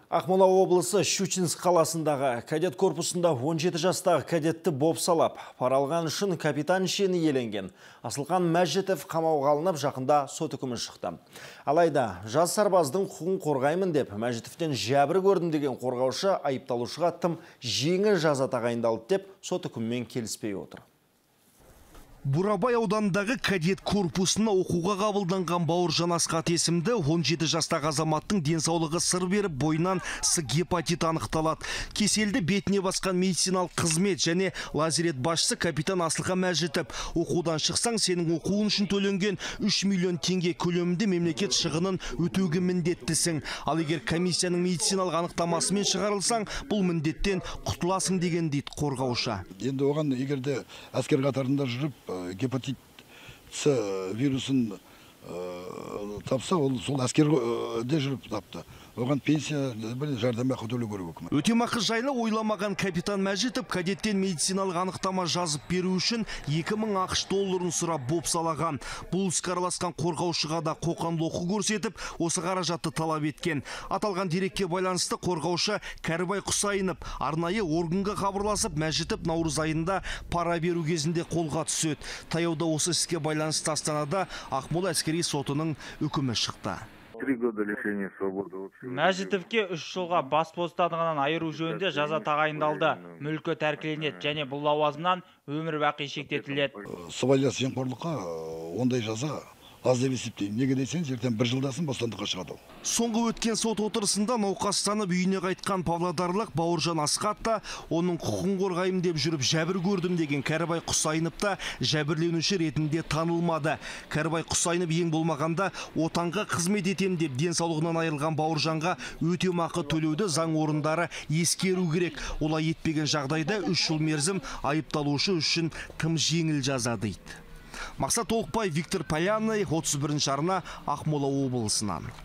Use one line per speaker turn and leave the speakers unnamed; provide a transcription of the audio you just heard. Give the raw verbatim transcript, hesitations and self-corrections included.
Ақмола облысы Щучинск қаласындағы кадет корпусында он жеті жастағы кадетті бопсалап, пара алған үшін капитан шені иеленген Асылқан Мәжітов қамауға алынып, жақында сот үкімі шықты. Алайда, жас сарбаздың құқығын қорғаймын деп, Мәжітовтен жәбір көрдім деген қорғаушы айыпталушыға тым жеңіл жаза тағайындалды деп, сот үкімімен келіспей отыр.
Бурабай ауданындағы кадет корпусына оқуға қабылданған Бауыржан Асқат есімді он жеті жастағы азаматтың денсаулығы сыр беріп, бойынан С гепатит анықталады. Кеселді бетіне басқан медициналық қызмет және лазерет басшысы капитан Асылқан Мәжітов: оқудан шықсаң, сенің оқуың үшін төленген үш миллион теңге көлемінде мемлекет шығынын өтеуге міндеттісің. Ал егер комиссияның медициналық анықтамасымен шығарылсаң, бұл міндеттен құтыласың деген дейді қорғаушы.
Енді оған егерде әскер қатарында жүріп гепатит С вирусын тапса, ол сол әскерде жүріп тапты. Оған пенсия жәрдемақы төлеу керек.
Өтемақы жайлы ойламаған капитан Мәжітов кадеттен медициналық анықтама жазып беру үшін екі мың ақш долларын сұрап бопсалаған. Бұл іске араласқан қорғаушыға да қоқан-лоққы көрсетіп, осы қаражатты талап еткен. Аталған дерекке байланысты қорғаушы Кәрібай Құсайынов арнайы органға хабарласып, Мәжітов наурыз айында пара беру кезінде қолға түседі. Таяуда осы іске байланысты Астанада Ақмола әскери сотының үкімі шықты.
три года лишения свободы.
Мәжітовке үш жылға бас бостандығынан айыру жөнінде жаза тағайындалды. Мүлкі тәркіленеді және бұл лауазымнан өмір бақи шектетіледі.
Сыбайлас жемқорлыққа ондай жаза аз деп есептеймін. Неге десеңіз, ертең бір жылдасын бостандыққа шығады.
Соңғы өткен сот отырысында науқастанып үйіне қайтқан павлодарлық Бауыржан Асқат та, оның құқығын қорғаймын деп жүріп жәбір көрдім деген Кәрібай Құсайынов та жәбірленуші ретінде танылмады. Кәрібай Құсайынов ең болмағанда отанға қызмет етем деп денсаулығынан айырылған Бауыржанға өтемақы төлеуді заң орындары ескеру керек. Олай етпеген жағдайда үш жыл мерзім айыпталушы үшін тым жеңіл жаза дейді. Мақсат Толықбай, Виктор Полянный, отыз бірінші арна, Ақмола облысынан.